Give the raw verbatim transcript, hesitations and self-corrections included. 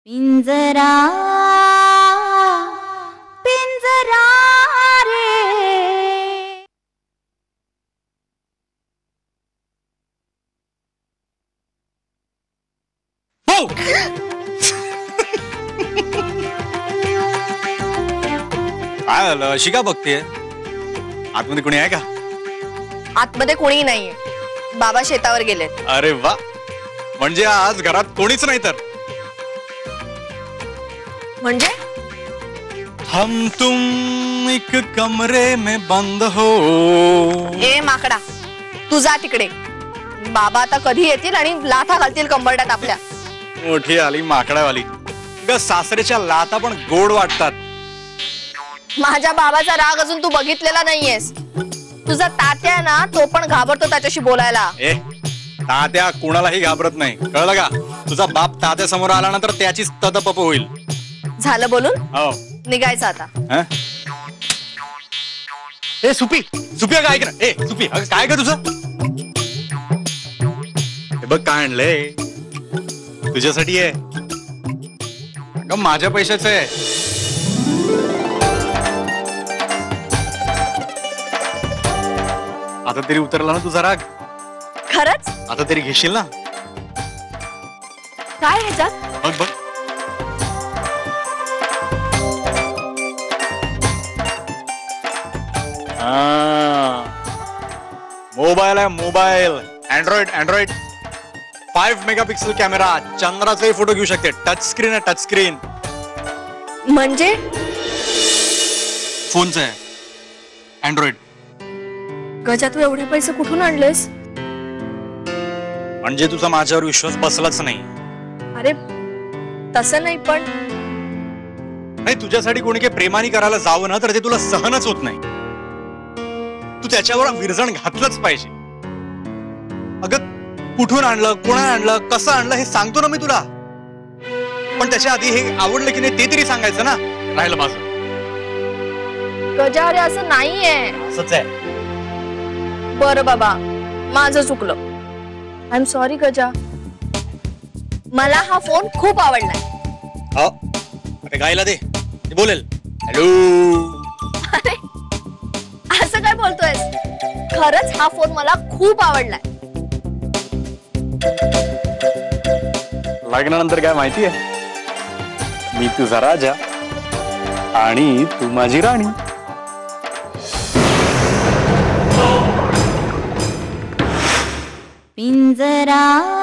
पिंजरा पिंजरा रे हो काय झालं अशी का बघतेय आतमध्ये कोणी आहे का आतमध्ये कोणीही नाहीये बाबा शेतावर गेलेत अरे वा म्हणजे आज घरात कोणीच नाही तर म्हणजे हम तुम एक कमरे में बंद हो ए माकडा तू जा तिकडे बाबा आता कधी येतील आणि लाथा घालतील कंबरड्यात आपल्या मोठी आली माकडावाली ग सासरेच्या लाथा पण गोड वाटतात माझ्या बाबाचा राग अजून तू बघितलेला नाहीयेस तुझा तात्या आहे ना तो पण घाबरतो त्याच्याशी बोलायला ए तात्या कुणालाही घाबरत नाही कळलं का तुझा बाप तात्या समोर आला ना तर त्याचीच तदपप होईल झालं बोलून हो निघायचं आता हं? ए सुपी सुपी अगं ऐक ना ए सुपी अगं काय ग तुझं हे बघ काय आणलंय तुझ्यासाठी आहे अगं माझ्या पैशाचं आहे आता तरी उतरला ना तुझा राग खरंच आता तरी घेशील ना काय ह्याच्यात बघ बघ मोबाईल आहे mobile android android five megapixel camera चंद्राचाही फोटो घेऊ शकते टच स्क्रीन आहे टच स्क्रीन म्हणजे फोनच आहे अँड्रॉइड गजा तू एवढे पैसे कुठून आणलेस म्हणजे तुझा माझ्यावर विश्वास बसलाच नाही अरे तसं नाही पण नाही तुझ्यासाठी कोणी काही प्रेमाने करायला जावं ना तर ते तुला सहनच होत नाही तू त्याच्यावर विरजण घातलंच पाहिजे अगं कुठून आणलं कोणा आणलं कसं आणलं हे सांगतो ना मी तुला पण त्याच्या आधी हे आवडलं की नाही ते तरी सांगायचं ना राहिलं माझं गजा अरे असं नाहीये असंच आहे बरं बाबा माझं चुकलं आय एम सॉरी गजा मला हा फोन खूप आवडलाय हो आता गायला दे ते बोलेल हॅलो अरे असं काय बोलतोयस खरंच हा फोन मला खूप आवडलाय लग्नानंतर काय माहितीये मी तुझा राजा आणि तू माझी राणी पिंजरा